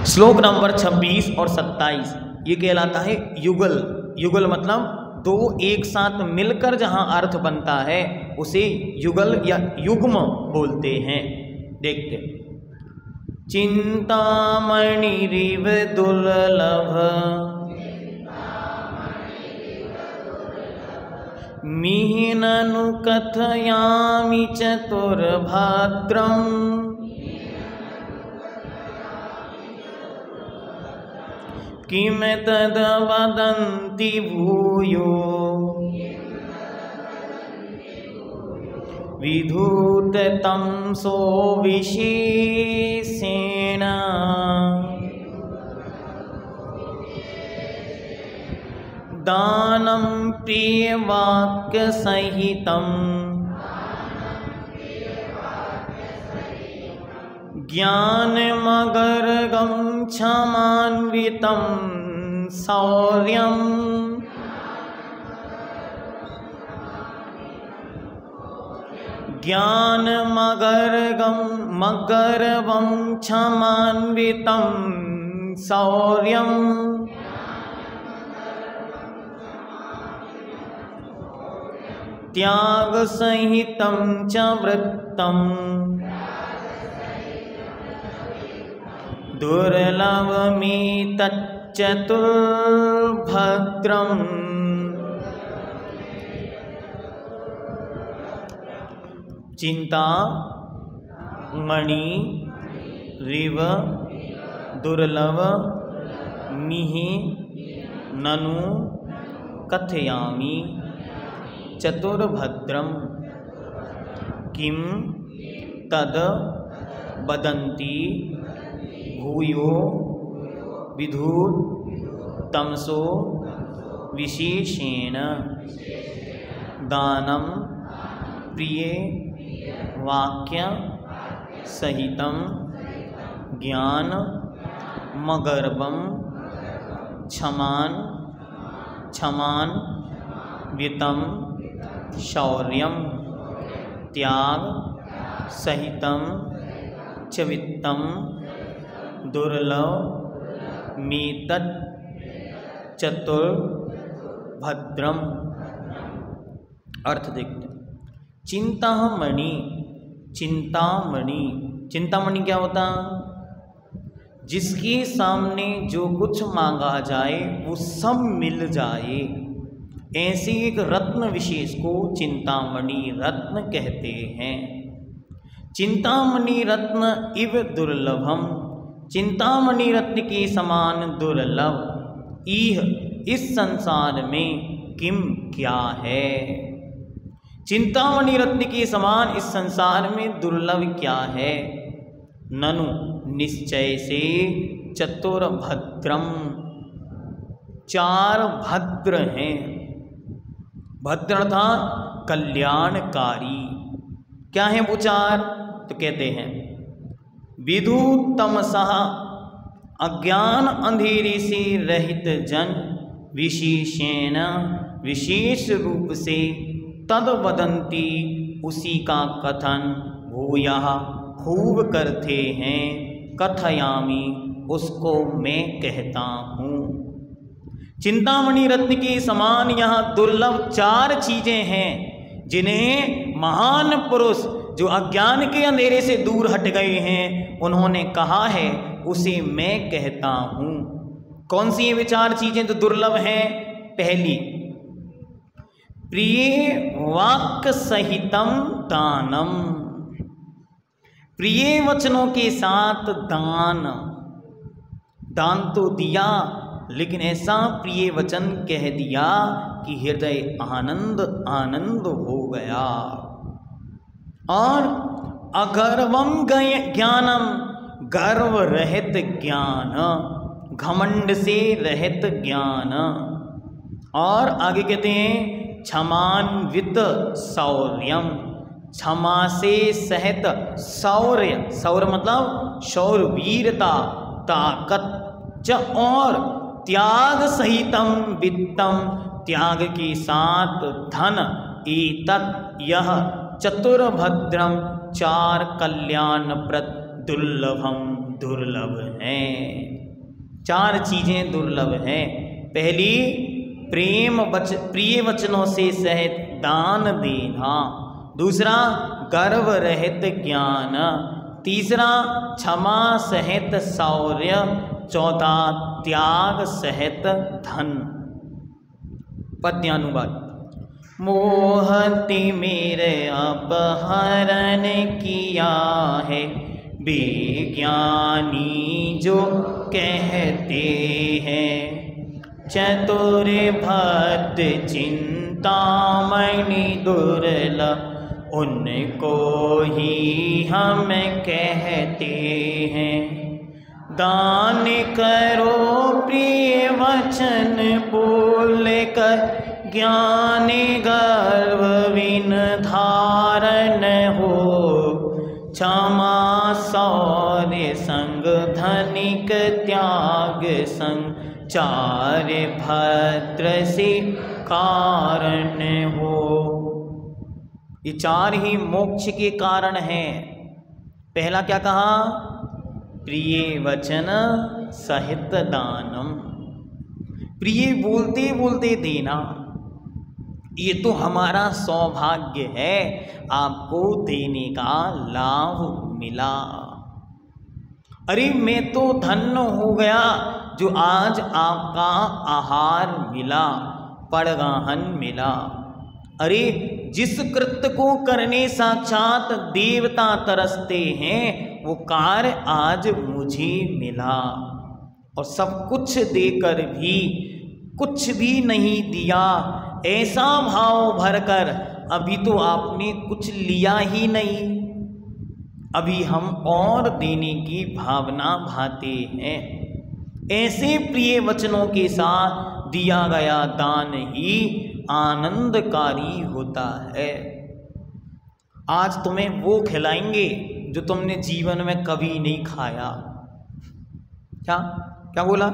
श्लोक नंबर 26 और 27 ये कहलाता है युगल। युगल मतलब दो एक साथ मिलकर जहां अर्थ बनता है उसे युगल या युग्म बोलते हैं। देखते, चिंतामणिरिव दुर्लभ मिहिननु कथयामि चतुर्भद्रम् किम तद वदन्ति भूयो विधूत तमसो विशेषेण दानं प्रियवाक्य सहितं ज्ञानमगर्गं क्षमान्वितं शौर्यं मगर्वं क्षमान्वितं शौर्यं त्यागसहितं च वृत्तम् दुर्लभमेतच्चतुर्भद्रम् चिंता मणि रिव दुर्लभ मिहि ननु कथयामि चतुर्भद्रम किम तद वदन्ति भूयो विधूत तमसो विशेषेण दानं प्रिय वाक्य सहितं ज्ञान मगर्वं क्षमान वितं शौर्यं त्याग सहितं च वित्तं दुर्लभ मेतत् चतुर्भद्रम। अर्थ देखते, चिंतामणि चिंतामणि चिंतामणि क्या होता? जिसके सामने जो कुछ मांगा जाए वो सब मिल जाए, ऐसे एक रत्न विशेष को चिंतामणि रत्न कहते हैं। चिंतामणि रत्न इव दुर्लभम, चिंतामणि रत्न के समान दुर्लभ इह इस संसार में किम क्या है। चिंतामणि रत्न के समान इस संसार में दुर्लभ क्या है। ननु निश्चय से चतुर्भद्रम, चार भद्र हैं। भद्र था कल्याणकारी। क्या है वो चार? तो कहते हैं विधूत तमसः, अज्ञान अंधेरे से रहित जन, विशेषेण विशेष रूप से, तद वदन्ति उसी का कथन, भूयः खूब करते हैं, कथयामि उसको मैं कहता हूँ। चिंतामणि रत्न के समान यहाँ दुर्लभ चार चीजें हैं जिन्हें महान पुरुष जो अज्ञान के अंधेरे से दूर हट गए हैं उन्होंने कहा है, उसे मैं कहता हूँ। कौन सी ये विचार चीजें जो दुर्लभ हैं? पहली, प्रिय वाक्य सहितम दानम, प्रिय वचनों के साथ दान। दान तो दिया लेकिन ऐसा प्रिय वचन कह दिया कि हृदय आनंद आनंद हो गया। और अगर्वम ज्ञानम, गर्व रहित ज्ञान, घमंड से रहित ज्ञान। और आगे कहते हैं क्षमान्वित शौर्यम, क्षमा से सहित शौर्य, शौर्य मतलब शौर्य वीरता ताकत च, और त्याग सहितम वित्तम, त्याग के साथ धन, एतत् यह चतुर्भद्रम चार कल्याणप्रद दुर्लभम दुर्लभ हैं। 4 चीजें दुर्लभ हैं। पहली, प्रिय वचनों से सहित दान देना। दूसरा, गर्व रहित ज्ञान। तीसरा, क्षमा सहित शौर्य। चौथा, त्याग सहित धन। पद्यानुवाद। मोहति मेरे अपहरण किया है, बेज्ञानी जो कहते हैं। चतुर भक्त चिंतामणि दुर्लभ, उनको ही हम कहते हैं। दान करो प्रिय वचन बोल कर, ज्ञान गर्व विन धारण हो। क्षमा शौर्य संग धनिक त्याग संग, चार भद्र से कारण हो। ये 4 ही मोक्ष के कारण हैं। पहला क्या कहा? प्रिय वचन सहित दानम। प्रिय बोलते बोलते देना, ये तो हमारा सौभाग्य है, आपको देने का लाभ मिला। अरे मैं तो धन्य हो गया जो आज आपका आहार मिला, पड़गाहन मिला। अरे जिस कृत्य को करने साक्षात देवता तरसते हैं, वो कार्य आज मुझे मिला। और सब कुछ देकर भी कुछ भी नहीं दिया, ऐसा भाव भरकर अभी तो आपने कुछ लिया ही नहीं, अभी हम और देने की भावना भाते हैं। ऐसे प्रिय वचनों के साथ दिया गया दान ही आनंदकारी होता है। आज तुम्हें वो खिलाएंगे जो तुमने जीवन में कभी नहीं खाया। क्या क्या बोला?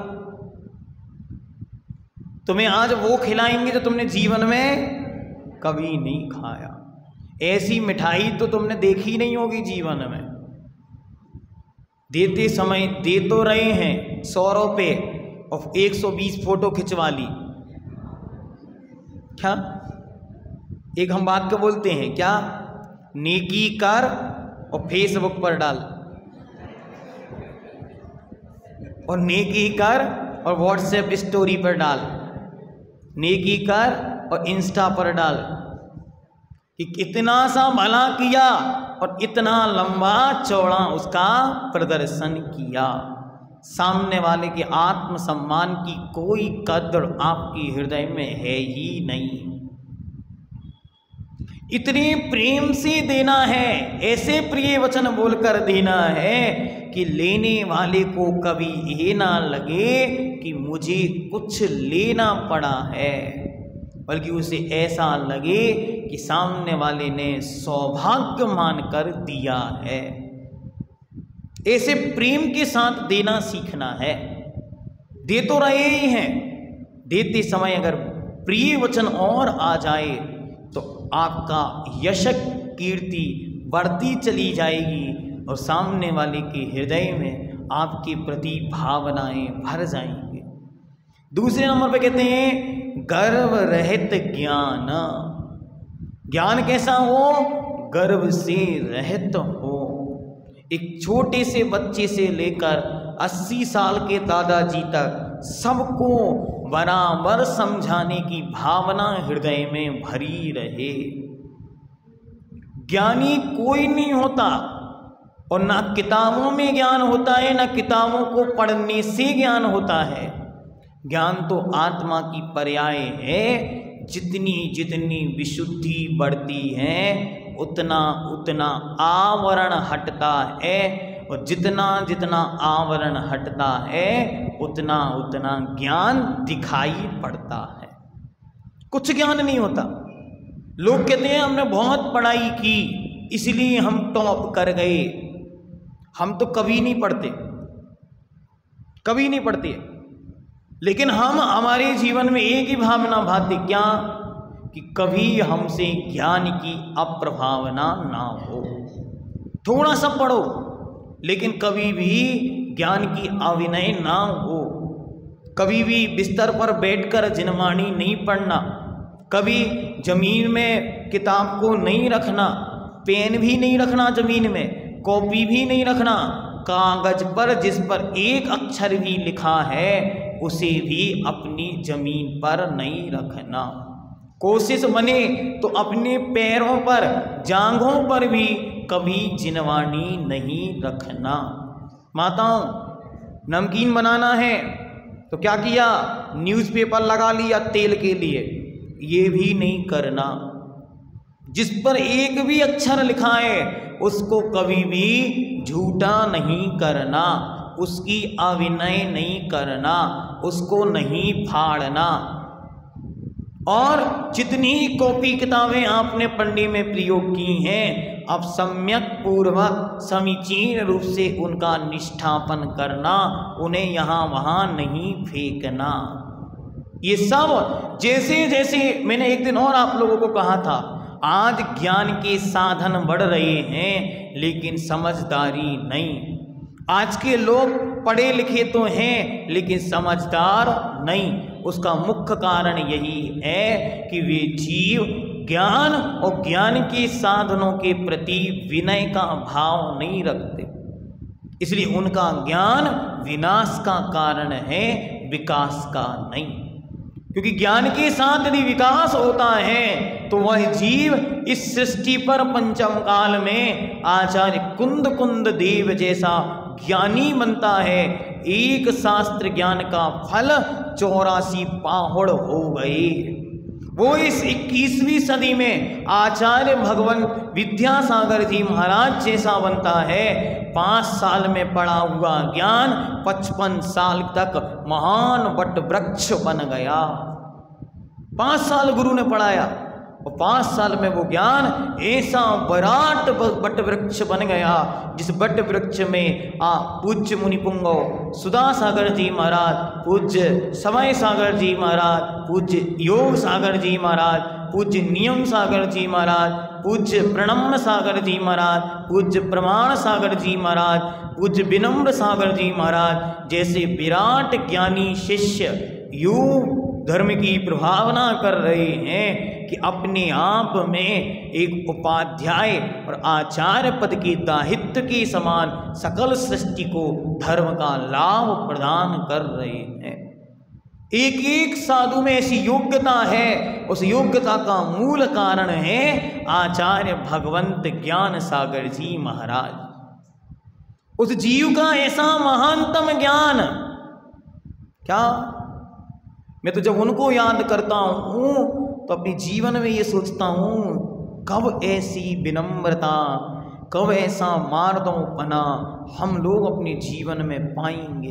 तुम्हें आज वो खिलाएंगे जो तुमने जीवन में कभी नहीं खाया। ऐसी मिठाई तो तुमने देखी नहीं होगी जीवन में। देते समय दे तो रहे हैं 100 रुपये और 120 फोटो खिंचवा ली। क्या एक हम बात को बोलते हैं, क्या नेकी कर और फेसबुक पर डाल, और नेकी कर और व्हाट्सएप स्टोरी पर डाल, नेकी कर और इंस्टा पर डाल कि इतना सा भला किया और इतना लंबा चौड़ा उसका प्रदर्शन किया। सामने वाले के आत्मसम्मान की कोई कद्र आपके हृदय में है ही नहीं। इतने प्रेम से देना है, ऐसे प्रिय वचन बोलकर देना है कि लेने वाले को कभी ये ना लगे कि मुझे कुछ लेना पड़ा है, बल्कि उसे ऐसा लगे कि सामने वाले ने सौभाग्य मानकर दिया है। ऐसे प्रेम के साथ देना सीखना है। दे तो रहे ही हैं, देते समय अगर प्रिय वचन और आ जाए तो आपका यश कीर्ति बढ़ती चली जाएगी और सामने वाले के हृदय में आपके प्रति भावनाएं भर जाएंगे। दूसरे नंबर पे कहते हैं गर्व रहित ज्ञान। ज्ञान कैसा हो? गर्व से रहित हो। एक छोटे से बच्चे से लेकर 80 साल के दादाजी तक सबको बराबर समझाने की भावना हृदय में भरी रहे। ज्ञानी कोई नहीं होता, और ना किताबों में ज्ञान होता है, ना किताबों को पढ़ने से ज्ञान होता है। ज्ञान तो आत्मा की पर्याय है। जितनी जितनी विशुद्धि बढ़ती है उतना उतना आवरण हटता है, और जितना जितना आवरण हटता है उतना उतना ज्ञान दिखाई पड़ता है। कुछ ज्ञान नहीं होता। लोग कहते हैं हमने बहुत पढ़ाई की इसलिए हम टॉप कर गए। हम तो कभी नहीं पढ़ते, कभी नहीं पढ़ते, लेकिन हम हमारे जीवन में एक ही भावना भाती, क्या कि कभी हमसे ज्ञान की अप्रभावना ना हो। थोड़ा सा पढ़ो लेकिन कभी भी ज्ञान की अविनय ना हो। कभी भी बिस्तर पर बैठकर जिनवाणी नहीं पढ़ना, कभी जमीन में किताब को नहीं रखना, पेन भी नहीं रखना जमीन में, कॉपी भी नहीं रखना, कागज पर जिस पर एक अक्षर भी लिखा है उसे भी अपनी जमीन पर नहीं रखना। कोशिश बने तो अपने पैरों पर, जांघों पर भी कभी जिनवाणी नहीं रखना। माताओं, नमकीन बनाना है तो क्या किया, न्यूज़पेपर लगा लिया तेल के लिए, ये भी नहीं करना। जिस पर एक भी अक्षर लिखा है उसको कभी भी झूठा नहीं करना, उसकी अविनय नहीं करना, उसको नहीं फाड़ना। और जितनी कॉपी किताबें आपने पढ़ने में प्रयोग की हैं, अब सम्यक पूर्वक समीचीन रूप से उनका निष्ठापन करना, उन्हें यहाँ वहाँ नहीं फेंकना। ये सब जैसे जैसे मैंने एक दिन और आप लोगों को कहा था, आज ज्ञान के साधन बढ़ रहे हैं लेकिन समझदारी नहीं। आज के लोग पढ़े लिखे तो हैं लेकिन समझदार नहीं। उसका मुख्य कारण यही है कि वे जीव ज्ञान और ज्ञान के साधनों के प्रति विनय का भाव नहीं रखते, इसलिए उनका ज्ञान विनाश का कारण है, विकास का नहीं। क्योंकि ज्ञान के साथ यदि विकास होता है तो वह जीव इस सृष्टि पर पंचम काल में आचार्य कुंद कुंद देव जैसा ज्ञानी बनता है। एक शास्त्र ज्ञान का फल 84 पाहुड़ हो गए। वो इस 21वीं सदी में आचार्य भगवान विद्यासागर जी महाराज जैसा बनता है। 5 साल में पढ़ा हुआ ज्ञान 55 साल तक महान वट वृक्ष बन गया। 5 साल गुरु ने पढ़ाया और 5 साल में वो ज्ञान ऐसा विराट वट वृक्ष बन गया, जिस वट वृक्ष में पूज्य मुनिपुंगो सुधा सागर जी महाराज, पूज्य समय सागर जी महाराज, पूज्य योग सागर जी महाराज, पूज्य नियम सागर जी महाराज, पूज्य प्रणम्र सागर जी महाराज, पूज्य प्रमाण सागर जी महाराज, पूज्य विनम्र सागर जी महाराज जैसे विराट ज्ञानी शिष्य योग धर्म की प्रभावना कर रहे हैं कि अपने आप में एक उपाध्याय और आचार्य पद के दायित्व के समान सकल सृष्टि को धर्म का लाभ प्रदान कर रहे हैं। एक एक साधु में ऐसी योग्यता है, उस योग्यता का मूल कारण है आचार्य भगवंत ज्ञान सागर जी महाराज। उस जीव का ऐसा महानतम ज्ञान, क्या मैं तो जब उनको याद करता हूँ तो अपने जीवन में ये सोचता हूँ, कब ऐसी विनम्रता, कब ऐसा मार्दवपना हम लोग अपने जीवन में पाएंगे।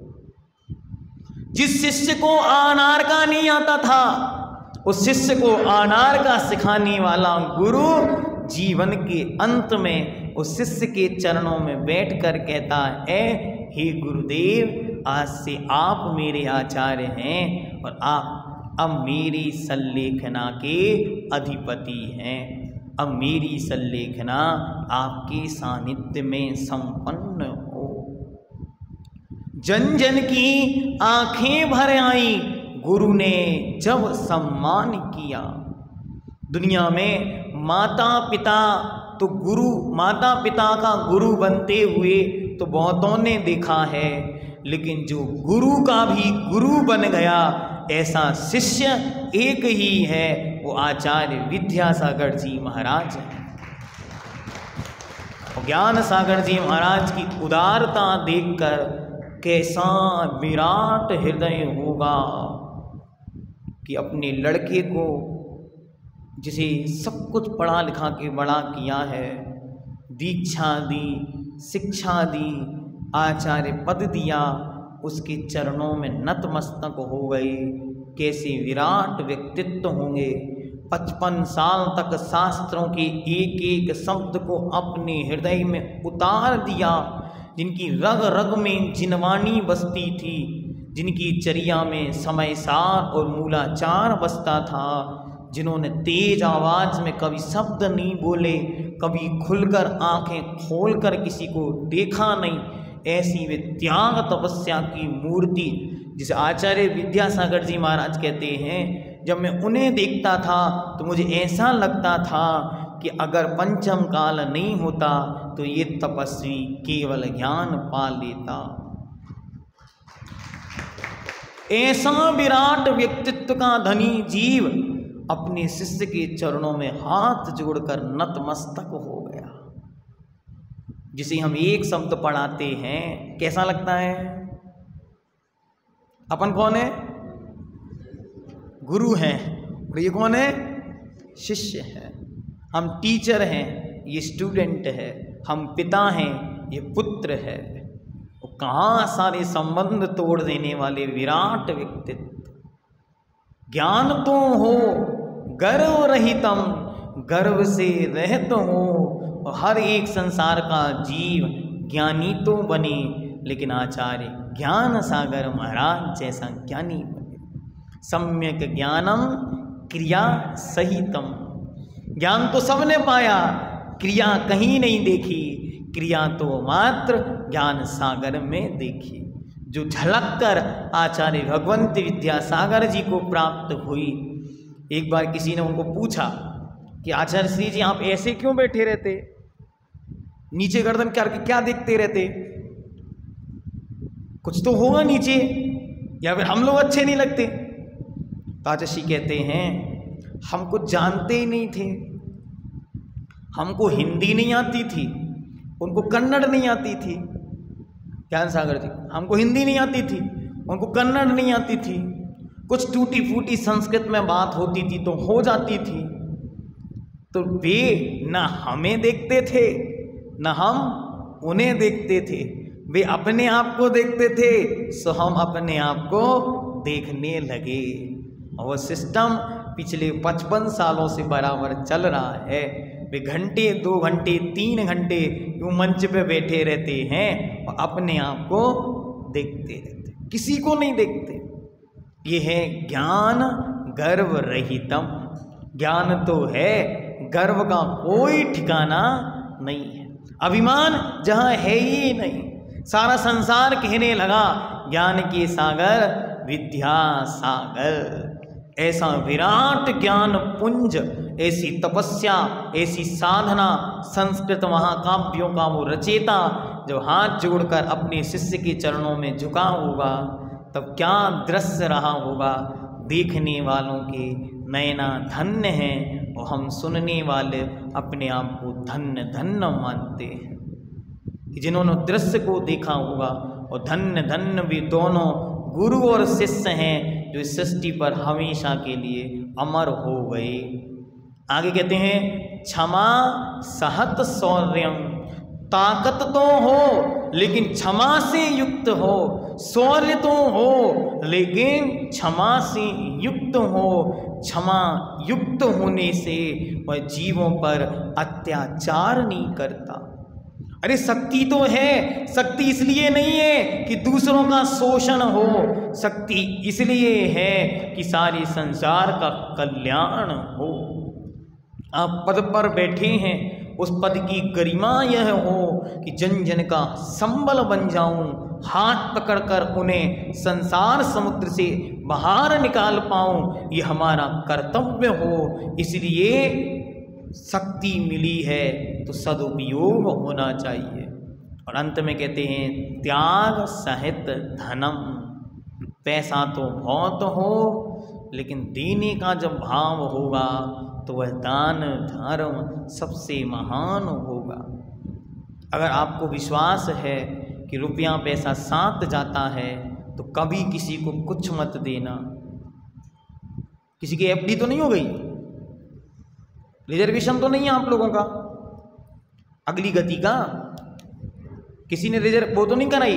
जिस शिष्य को अनार का नहीं आता था, उस शिष्य को अनार का सिखाने वाला गुरु जीवन के अंत में उस शिष्य के चरणों में बैठकर कहता है, हे गुरुदेव, आज से आप मेरे आचार्य हैं और आप अब मेरी संलेखना के अधिपति हैं। अब मेरी संलेखना आपके सानिध्य में संपन्न हो। जन जन की आंखें भर आई गुरु ने जब सम्मान किया। दुनिया में माता पिता तो गुरु, माता पिता का गुरु बनते हुए तो बहुतों ने देखा है, लेकिन जो गुरु का भी गुरु बन गया ऐसा शिष्य एक ही है, वो आचार्य विद्यासागर जी महाराज हैं। ज्ञान सागर जी महाराज की उदारता देखकर कैसा विराट हृदय होगा कि अपने लड़के को, जिसे सब कुछ पढ़ा लिखा के बड़ा किया है, दीक्षा दी, शिक्षा दी, आचार्य पद दिया, उसके चरणों में नतमस्तक हो गए। कैसे विराट व्यक्तित्व होंगे। 55 साल तक शास्त्रों के एक एक शब्द को अपने हृदय में उतार दिया। जिनकी रग रग में जिनवानी बसती थी, जिनकी चर्या में समय सार और मूलाचार बसता था, जिन्होंने तेज आवाज में कभी शब्द नहीं बोले, कभी खुलकर आंखें खोलकर किसी को देखा नहीं, ऐसी वे त्याग तपस्या की मूर्ति, जिसे आचार्य विद्यासागर जी महाराज कहते हैं, जब मैं उन्हें देखता था तो मुझे ऐसा लगता था कि अगर पंचम काल नहीं होता तो ये तपस्वी केवल ज्ञान पा लेता। ऐसा विराट व्यक्तित्व का धनी जीव अपने शिष्य के चरणों में हाथ जोड़कर नतमस्तक हो गया। जिसे हम एक शब्द पढ़ाते हैं, कैसा लगता है? अपन कौन है? गुरु हैं, और ये कौन है? शिष्य है। हम टीचर हैं, ये स्टूडेंट है। हम पिता हैं, ये पुत्र है। और कहाँ सारे संबंध तोड़ देने वाले विराट व्यक्तित्व। ज्ञान तो हो गर्व रहितम, गर्व से रहित हो, और हर एक संसार का जीव ज्ञानी तो बने, लेकिन आचार्य ज्ञान सागर महाराज जैसा ज्ञानी बने। सम्यक ज्ञानम क्रिया सहितम, ज्ञान तो सबने पाया, क्रिया कहीं नहीं देखी, क्रिया तो मात्र ज्ञान सागर में देखी। जो झलक कर आचार्य भगवंत विद्यासागर जी को प्राप्त हुई। एक बार किसी ने उनको पूछा कि आचार्य श्री जी आप ऐसे क्यों बैठे रहते, नीचे गर्दन करके क्या देखते रहते, कुछ तो होगा नीचे, या फिर हम लोग अच्छे नहीं लगते? तो आचार्य श्री कहते हैं हमको जानते ही नहीं थे, हमको हिंदी नहीं आती थी, उनको कन्नड़ नहीं आती थी। ज्ञान सागर जी, हमको हिंदी नहीं आती थी, उनको कन्नड़ नहीं आती थी, कुछ टूटी फूटी संस्कृत में बात होती थी तो हो जाती थी। तो वे न हमें देखते थे न हम उन्हें देखते थे, वे अपने आप को देखते थे, सो हम अपने आप को देखने लगे। और वह सिस्टम पिछले 55 सालों से बराबर चल रहा है। वे घंटे 2 घंटे 3 घंटे यूं मंच पे बैठे रहते हैं और अपने आप को देखते रहते, किसी को नहीं देखते। ये है ज्ञान गर्व रहितम। ज्ञान तो है, गर्व का कोई ठिकाना नहीं है, अभिमान जहाँ है ही नहीं। सारा संसार कहने लगा ज्ञान के सागर विद्या सागर। ऐसा विराट ज्ञान पुंज, ऐसी तपस्या, ऐसी साधना, संस्कृत महाकाव्यों का वो रचेता जब हाथ जोड़कर अपने शिष्य के चरणों में झुका होगा, तब क्या दृश्य रहा होगा। देखने वालों के नयना धन्य हैं और हम सुनने वाले अपने आप को धन्य धन्य मानते हैं। जिन्होंने दृश्य को देखा होगा, और धन्य धन्य भी दोनों गुरु और शिष्य हैं जो इस सृष्टि पर हमेशा के लिए अमर हो गए। आगे कहते हैं क्षमा सहत शौर्यम, ताकत तो हो लेकिन क्षमा से युक्त हो, शौर्य तो हो लेकिन क्षमा से युक्त हो। क्षमा युक्त होने से वह जीवों पर अत्याचार नहीं करता। अरे शक्ति तो है, शक्ति इसलिए नहीं है कि दूसरों का शोषण हो, शक्ति इसलिए है कि सारे संसार का कल्याण हो। आप पद पर बैठे हैं, उस पद की गरिमा यह हो कि जन जन का संबल बन जाऊं, हाथ पकड़कर उन्हें संसार समुद्र से बाहर निकाल पाऊं, ये हमारा कर्तव्य हो। इसलिए शक्ति मिली है तो सदुपयोग होना चाहिए। और अंत में कहते हैं त्याग सहित धनम, पैसा तो बहुत हो लेकिन देने का जब भाव होगा तो वह दान धर्म सबसे महान होगा। अगर आपको विश्वास है कि रुपया पैसा साथ जाता है तो कभी किसी को कुछ मत देना। किसी की एफडी तो नहीं हो गई, रिजर्वेशन तो नहीं है आप लोगों का, अगली गति का किसी ने रिजर्व वो तो नहीं कराई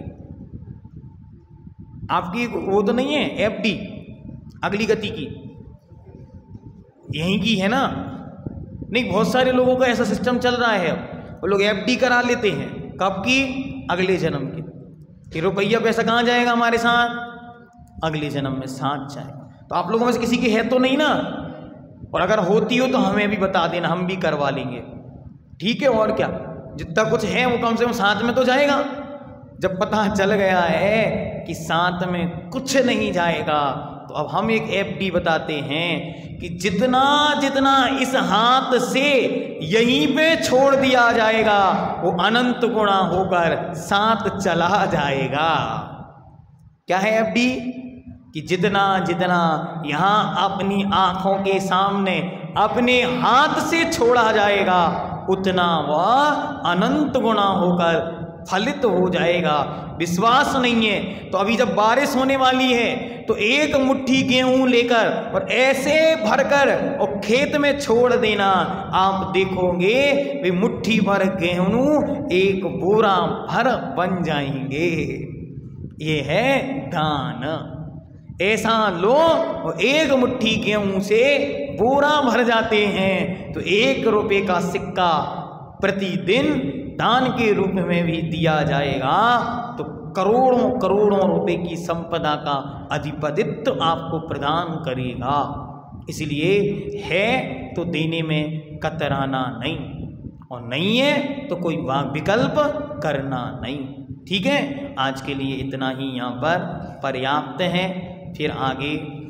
आपकी, वो तो नहीं है एफडी अगली गति की, यहीं की है ना। नहीं, बहुत सारे लोगों का ऐसा सिस्टम चल रहा है, वो लोग एफडी करा लेते हैं, कब की? अगले जन्म की। कि रुपया पैसा कहाँ जाएगा हमारे साथ? अगले जन्म में साथ जाएगा। तो आप लोगों में से किसी की है तो नहीं ना, और अगर होती हो तो हमें भी बता देना, हम भी करवा लेंगे, ठीक है। और क्या, जितना कुछ है वो कम से कम साथ में तो जाएगा। जब पता चल गया है कि साथ में कुछ नहीं जाएगा, तो अब हम एक एफडी बताते हैं कि जितना जितना इस हाथ से यहीं पे छोड़ दिया जाएगा वो अनंत गुणा होकर साथ चला जाएगा। क्या है एफडी? कि जितना जितना यहाँ अपनी आंखों के सामने अपने हाथ से छोड़ा जाएगा उतना वह अनंत गुणा होकर फलित हो जाएगा। विश्वास नहीं है तो अभी जब बारिश होने वाली है तो एक मुट्ठी गेहूं लेकर और ऐसे भरकर और खेत में छोड़ देना, आप देखोगे वे मुट्ठी भर गेहूं एक बोरा भर बन जाएंगे। ये है दान। ऐसा लो और एक मुट्ठी गेहूं से बोरा भर जाते हैं, तो 1 रुपये का सिक्का प्रतिदिन दान के रूप में भी दिया जाएगा, तो करोड़ों करोड़ों रुपए की संपदा का अधिपतित्व आपको प्रदान करेगा। इसलिए है तो देने में कतराना नहीं, और नहीं है तो कोई विकल्प करना नहीं। ठीक है, आज के लिए इतना ही यहाँ पर पर्याप्त है। फिर आगे